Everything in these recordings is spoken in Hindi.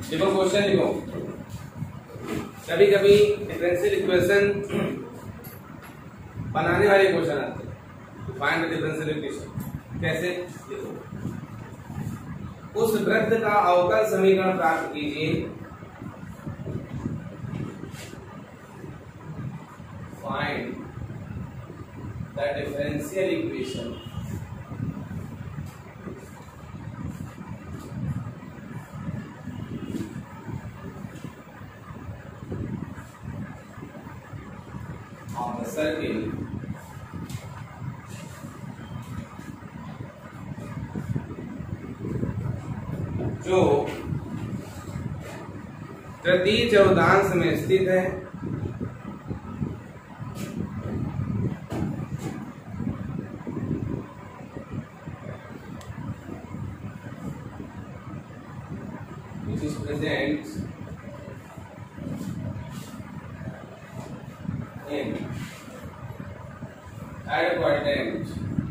देखो क्वेश्चन लिखो, कभी कभी डिफरेंशियल इक्वेशन बनाने वाले क्वेश्चन आते हैं। फाइंड द डिफरेंशियल इक्वेशन कैसे लिखो, उस वृत्त का अवकल समीकरण प्राप्त कीजिए। Find the differential equation of the circle जो तृतीय चौदांश में स्थित है which is present in third quadrant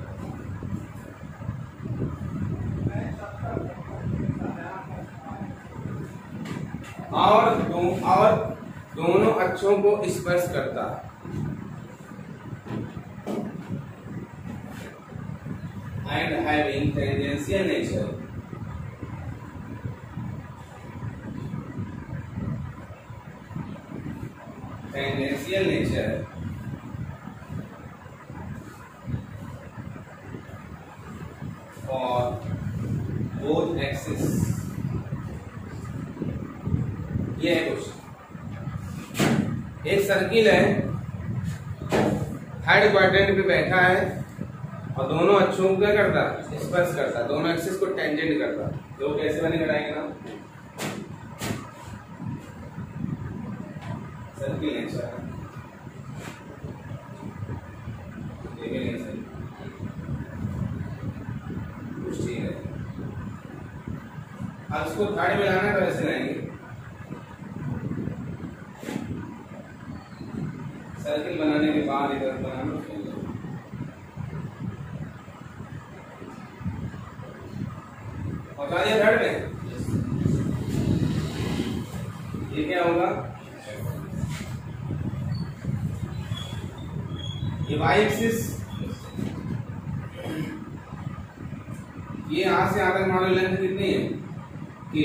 और दोनों अक्षों को स्पर्श करता है। And having tangential nature, for both axes। ये है क्वेश्चन। एक सर्किल है, थर्ड क्वाड्रेंट पे बैठा है और दोनों अक्षों को क्या करता है, स्पर्श करता है, दोनों एक्सिस को टेंजेंट करता है। तो कैसे बने कराएंगे ना, सर्किल नेचर कुछ ठीक है। अब इसको थर्ड में लाना तो ऐसे लाएंगे, सर्किल बनाने के बाद इधर बनाना पहुंचा दिया थर्ड में। ये क्या होगा, ये वाई एक्सिस, ये यहां से आधा मान लो लेंथ कितनी है के,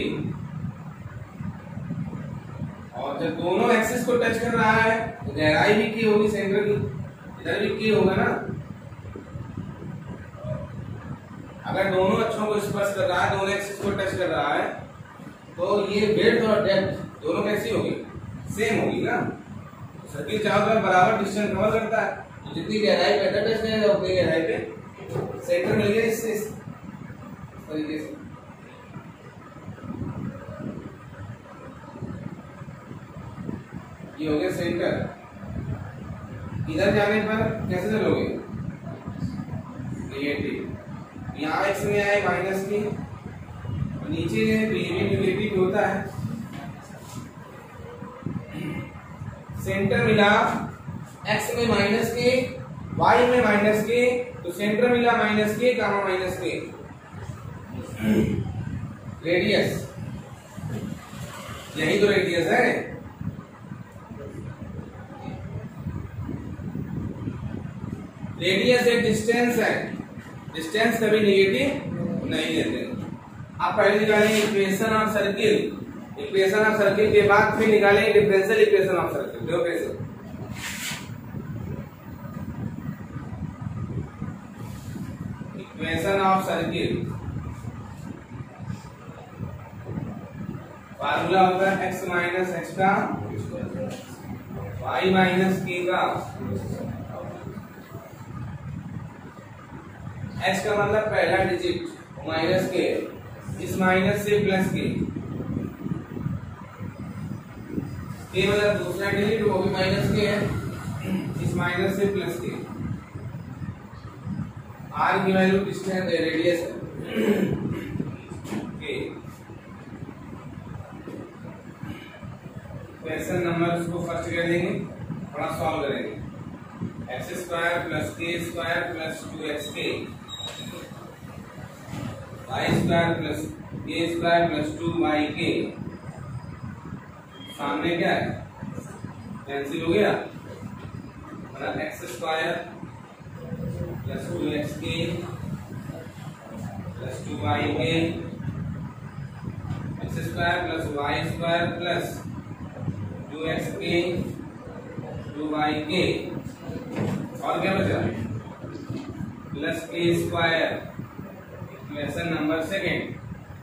और जब दोनों एक्सिस को टच कर रहा है तो गहराई भी की होगी, सेंटर की इधर भी की होगा ना। अगर दोनों अक्षों को स्पर्श कर रहा है, दोनों एक्सिस को टच कर रहा है, तो ये विड्थ और डेप्थ दोनों कैसी होगी, सेम होगी ना। सर्किल चारों तरफ बराबर डिस्टेंस कवर करता है, तो जितनी गहराई पे टच करेगा उतनी गहराई पे सेंटर मिल गया। इससे इस तरीके से ये हो गया सेंटर। इधर जाने पर कैसे चलोगे, नेगेटिव, यहाँ एक्स में आए माइनस की, और नीचे नेगेटिव होता है। सेंटर मिला एक्स में माइनस के, वाई में माइनस के, तो सेंटर मिला माइनस के कामा माइनस के। रेडियस, यही तो रेडियस है। रेडियस एक डिस्टेंस है, डिस्टेंस कभी नेगेटिव नहीं देते। आप पहले निकालेंगे equation of circle, equation of circle के बाद फिर निकालेंगे डिफरेंशियल इक्वेशन ऑफ सर्किल। देखो कैसे, इक्वेशन ऑफ सर्किल फार्मूला होता है x माइनस एक्स का y माइनस के का। x का मतलब पहला डिजिट माइनस के, इस माइनस से प्लस के मतलब दूसरा डिजिट वो भी माइनस के है, इस माइनस से प्लस के। r की वैल्यू डिस्टेंस है, रेडियस है के। क्वेश्चन नंबर उसको फर्स्ट कर देंगे, थोड़ा सॉल्व करेंगे। X square plus k square plus 2xk y square plus k square plus 2yk सामने क्या है, कैंसिल हो गया, मतलब x square plus 2xk plus 2yk, x square plus y square plus 2xk 2yk, और क्या बचा, plus k square, equation number second.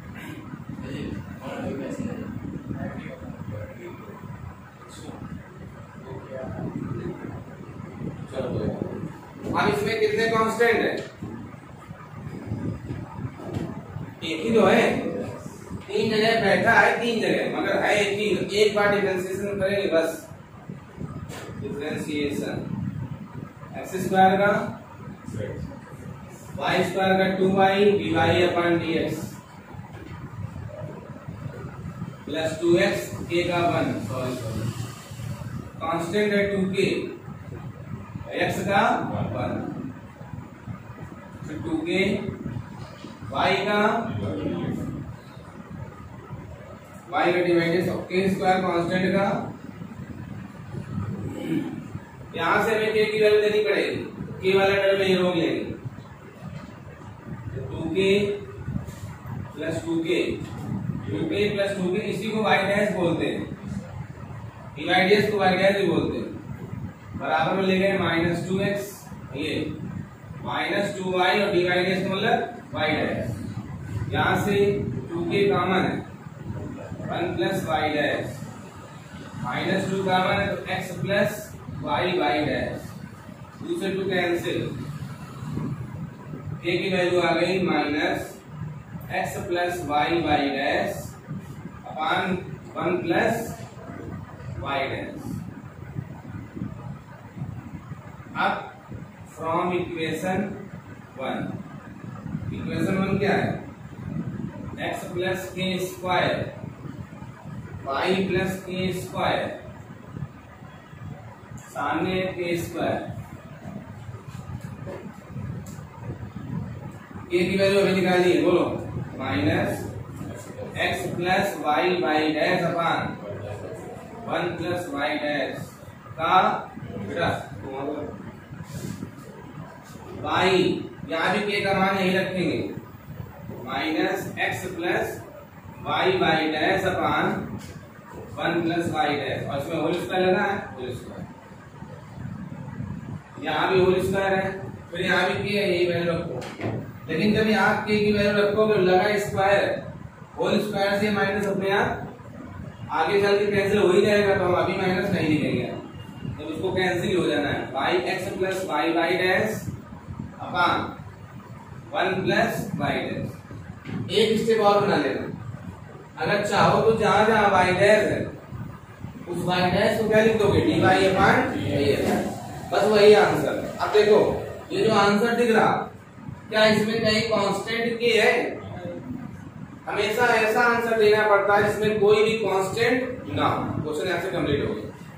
अब इसमें कितने कांस्टेंट है, एक ही तो है, तीन जगह बैठा है, तीन जगह मगर है एक ही, एक बार डिफरेंशिएशन करेंगे बस, डिफरेंशिएशन एक्स स्क्वायर का वाई स्क्वायर का 2y dy upon dx plus 2x k का 1, सॉरी कांस्टेंट है 2k, x का 1, फिर 2k, y का डिवाइडेड k स्क्वायर कांस्टेंट का, यहां से हमें k की वैल्यू देनी पड़ेगी, k वाला टर्म में रोक लेंगे, 2k plus 2k plus 2k, इसी को y डैश बोलते हैं, डिवाइडेड को y डैश भी बोलते हैं, बराबर में ले गए माइनस 2x, ये माइनस 2y और डिवाइडेड मतलब y डैश, यहाँ से 2k कॉमन है, 1 plus y dash, minus 2 common है तो x प्लस y डैश, 2 से 2 कैंसिल, k की वैल्यू आ गई minus x plus y dash upon 1 plus y dash. अब फ्रॉम इक्वेशन 1 क्या है, x plus k square y plus k square, सामने k स्क्वायर, k की वैल्यू अभी निकाली है, बोलो minus x plus y dash upon 1 plus y dash का बेटा y, यहाँ भी k का मान यही रखेंगे, minus x plus y dash upon 1 plus y dash, और इसमें होल स्क्वायर लगा है, होल स्क्वायर, यहाँ भी होल स्क्वायर है, फिर यहाँ भी k है, यही वैल्यू रखो, लेकिन जब यहाँ k की वैल्यू रखोगे लगा स्क्वायर, होल स्क्वायर से माइनस अपने आप आगे चल के कैंसिल हो ही जाएगा, तो हम अभी माइनस नहीं लिखेंगे, तो उसको कैंसिल हो जाना है, y x plus y dash upon 1 plus y dash. एक स्टेप और बना लेना, अगर चाहो तो जहां जहां y डैश है उस y डैश को क्या लिख दोगे, dy अपॉन dx, बस वही आंसर। अब देखो ये जो आंसर दिख रहा, क्या इसमें कहीं कांस्टेंट k है, हमेशा ऐसा आंसर देना पड़ता है जिसमें कोई भी कांस्टेंट ना हो, क्वेश्चन ऐसे कंप्लीट हो गया।